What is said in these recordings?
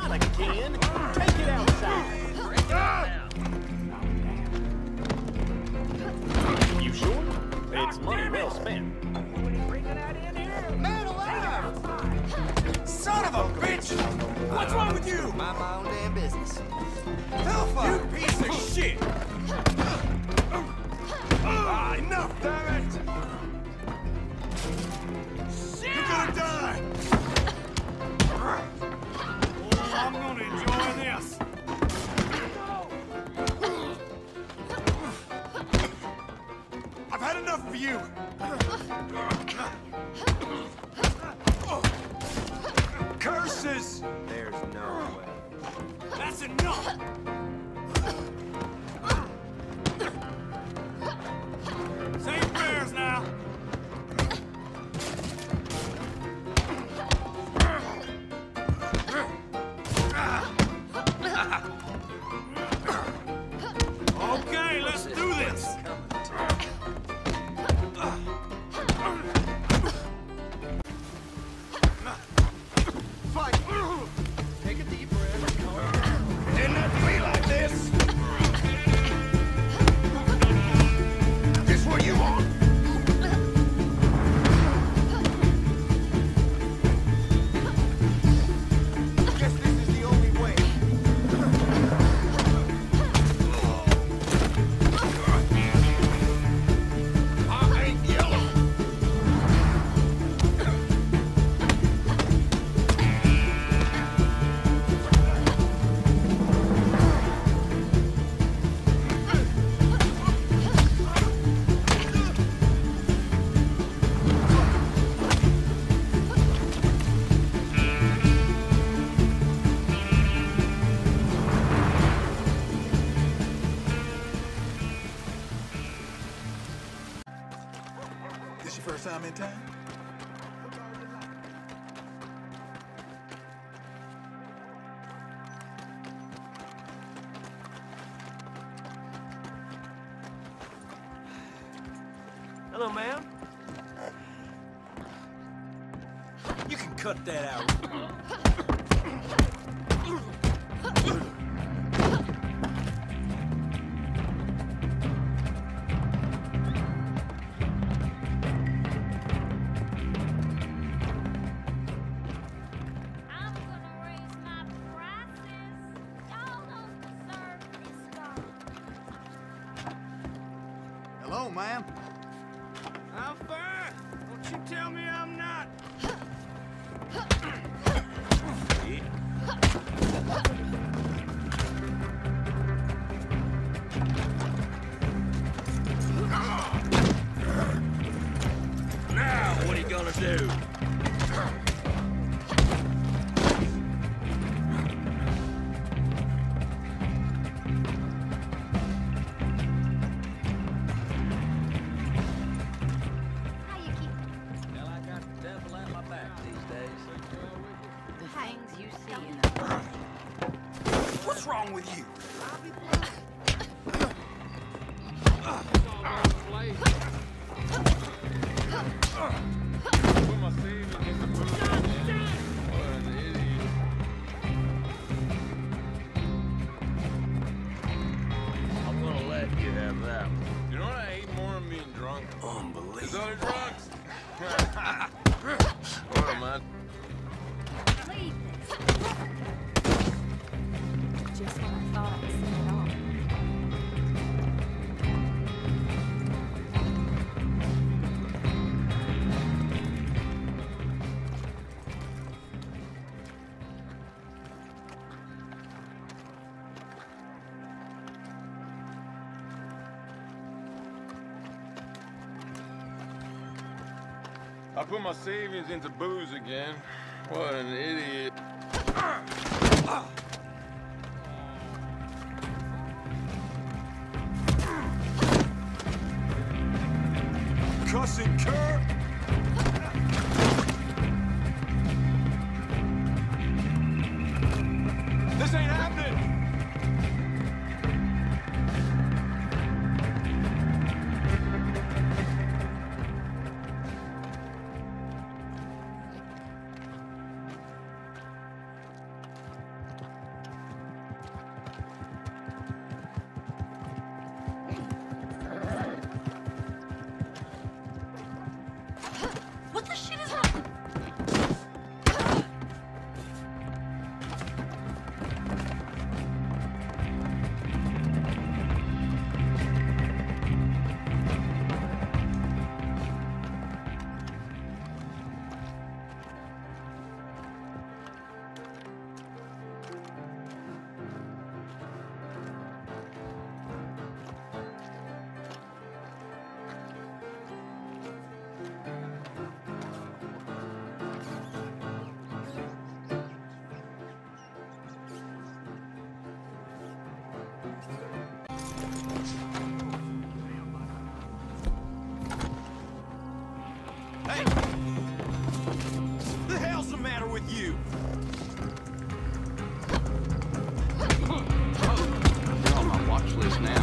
Not again. Take it outside. You sure? It's money well spent. Man alive! Son of a bitch! What's wrong with you? Mind my own damn business. Hellfire! You piece of shit! Enough, damn it! Shit! You're gonna die! Oh, I'm gonna enjoy this. I've had enough of you! Curses! There's no way. That's enough! Say your prayers now! Okay, let's do this! Fight! Take a deep breath. Didn't have to be like this! This what you want? Guess this is the only way. I ain't yellow! This your first time in town? Hello, ma'am. You can cut that out. I'm gonna raise my prices. Y'all don't deserve this stuff. Hello, ma'am. I'm fine. Don't you tell me I'm not. Now, what are you gonna do? How you keep Well, I got the devil at my back these days. the things you see in the What's wrong with you? I'm gonna let you have that one. You know what I hate more than being drunk? Is Unbelievable. other drugs. What am I? Leave this. Just when I thought I'd seen it all. I put my savings into booze again. What an idiot. Cussing cur! This ain't happening! Hey! The hell's the matter with you? You're on my watch list now.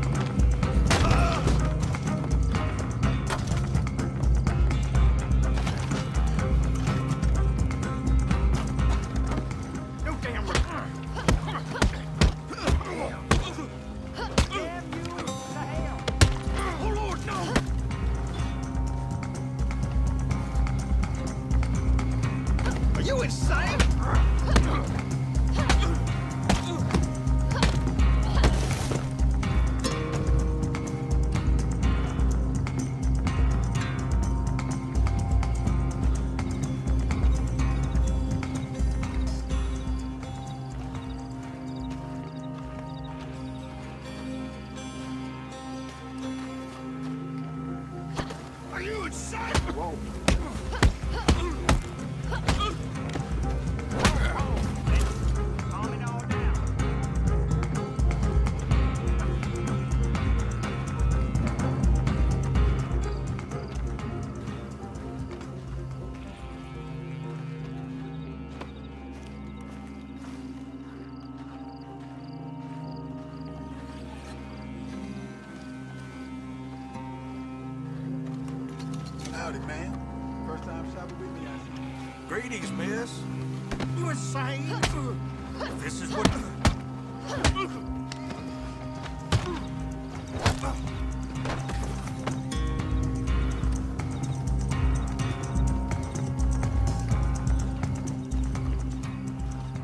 No damn Oh, Lord, no! Are you insane? Are you insane? Whoa. Calm it all down. Howdy, man. First time shopping with me, I see. Greetings, miss. You insane? This is what...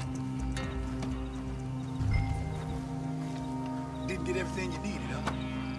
Didn't get everything you needed, huh?